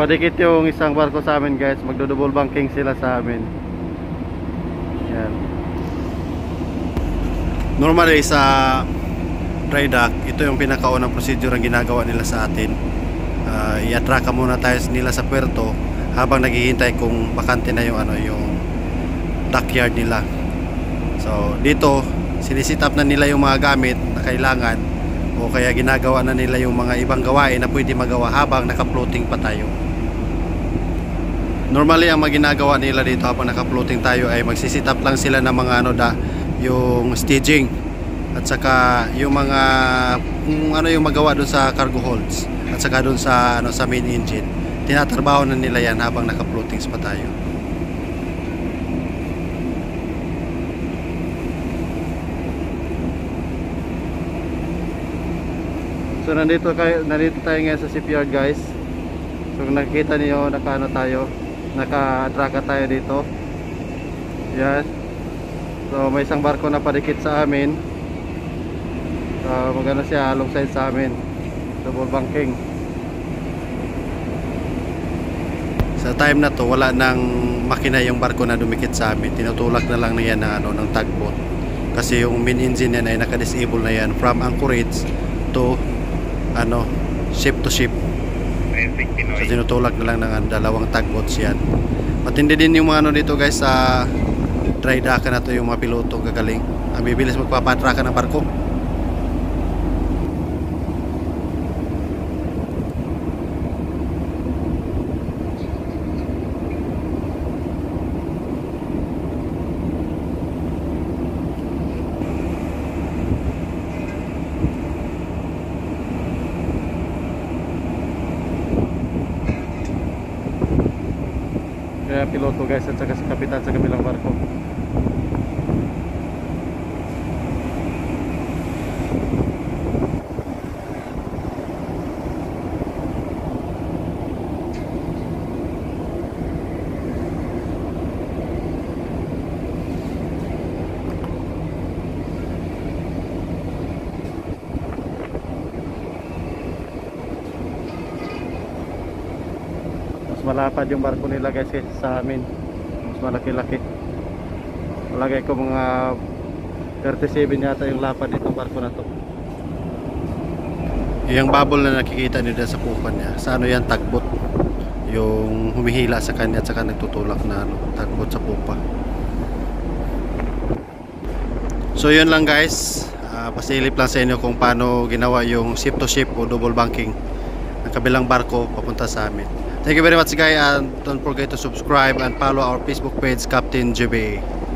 Padikit yung isang barko sa amin guys. Magdo-double banking sila sa amin. Yan. Normally sa dry dock, ito yung pinakaunang procedure ang ginagawa nila sa atin. I-atraka muna tayo nila sa puerto habang naghihintay kung bakante na yung yung dockyard nila. So dito sinisit up na nila yung mga gamit na kailangan, o kaya ginagawa na nila yung mga ibang gawain na pwede magawa habang naka-floating pa tayo. Normally ang mga ginagawa nila dito habang naka-floating tayo ay magsisit up lang sila ng mga yung staging at saka yung mga kung yung magawa doon sa cargo holds at saka doon sa sa main engine. Tinatrabaho na nila yan habang naka-floatings pa tayo. So nandito tayo ngayon sa shipyard guys. So kung nakikita niyo naka-atraka tayo dito. Yan. So may isang barko na padikit sa amin. Maganda siya alongside sa amin. Double banking. Sa time na to wala nang makina yung barko na dumikit sa amin. Tinutulak na lang na yan ng tugboat. Kasi yung main engine yan ay naka-disable na yan from anchorage to ship to ship. So tinutulak na lang ng dalawang tugboats yan. Matindi din yung mga dito guys sa dry dock na to, yung mga piloto gagaling. Ang bibilis magpapatraka ng barko. Kaya piloto guys at saka si kapitan sa kabilang barko. Malapad yung barko nila guys sa amin. Mas malaki-laki. Malagay ko mga 37 yata yung lapad nitong barko na to. Yung bubble na nakikita nyo sa pupan niya, sa yan, tugboat. Yung humihila sa kanya at saka nagtutulak na tugboat sa pupa. So yun lang guys. Pasilip lang sa inyo kung paano ginawa yung ship to ship o double banking ng kabilang barko papunta sa amin. Thank you very much guys, and don't forget to subscribe and follow our Facebook page, Captain JB.